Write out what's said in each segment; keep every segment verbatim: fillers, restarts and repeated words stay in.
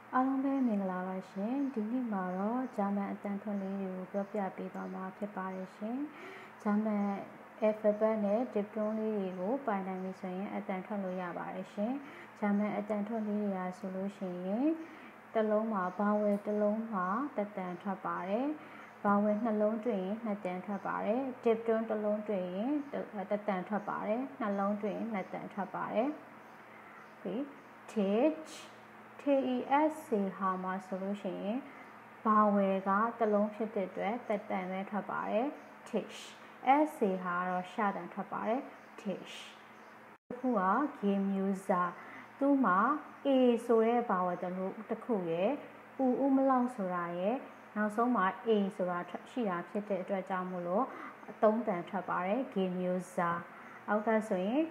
အားလုံးပဲမင်္ဂလာပါရှင်ဒီနေ့မှာတော့ဂျာမန်အတန်ထွက်လေးတွေကိုပြောပြပေးသွားမှာဖြစ်ပါတယ်ရှင်ဂျာမန် alphabet နဲ့ diphthong လေးတွေကိုပိုင်နိုင်ပြီဆိုရင်အတန်ထွက်လို့ရပါတယ်ရှင်ဂျာမန်အတန်ထွက်လေးတွေကဆိုလို့ရှိရင်တစ်လုံးမှာ vowel တစ်လုံးမှာတစ်တန်ထွက်ပါတယ်vowel နှလုံးတွေ့ရင်နှစ်တန်ထွက်ပါတယ် diphthong တစ်လုံးတွေ့ရင်တစ်တန်ထွက်ပါတယ်နှလုံးတွေ့ရင်နှစ်တန်ထွက်ပါတယ်ပြီး teach tes ဟာမှာဆိုလို့ရှိရင် vowel ကတစ်လုံးဖြစ်တဲ့အတွက်တစ်တန်ပဲထွက်ပါတယ် teach s ဟာတော့ရှတန်ထွက်ပါတယ် teach အခုက game user သူ့မှာ a ဆိုတဲ့ vowel တစ်ခုရယ်ဥဥမလောက်ဆိုတာရယ်နောက်ဆုံးမှာ a ဆိုတာရှိတာဖြစ်တဲ့အတွက်ကြောင့်မို့လို့သုံးတန်ထွက်ပါတယ် game user အောက်ကဆိုရင်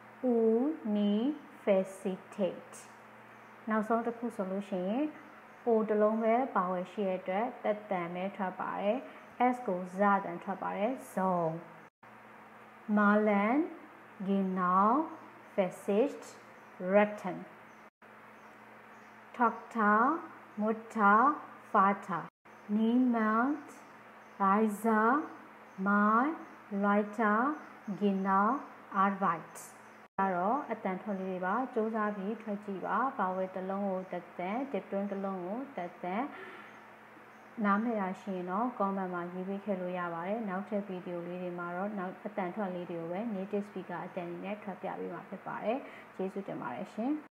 universitateနောက်ဆုံးတစ်ခုဆိုလို့ရှိရင် o တစ်လုံးပဲပါဝယ်ရှိတဲ့အတွက်တက်တန်ပဲထွက်ပါတယ် s ကိုဇတန်ထွက်ပါတယ် zone Marlen genau Versicht retten Tochter Mutter Vater Niemand Reiser Mal Leiter genau Arbeitတော့အတန်ထွက်လေးတွေပါစူးစမ်းပြီးထွက်ကြည့်ပါဘာဝဲတစ်လုံးကိုတက်တဲ့ diphthong တစ်လုံးကိုတက်တဲ့နားမလည်တာရှိရင်တော့ comment မှာရေးပေးခဲ့လို့ရပါတယ်နောက်ထပ်ဗီဒီယိုလေးတွေမှာတော့နောက်အတန်ထွက်လေးတွေကိုပဲ native speaker အတန်နဲ့ထွက်ပြပေးမှာဖြစ်ပါတယ်ကျေးဇူးတင်ပါတယ်ရှင်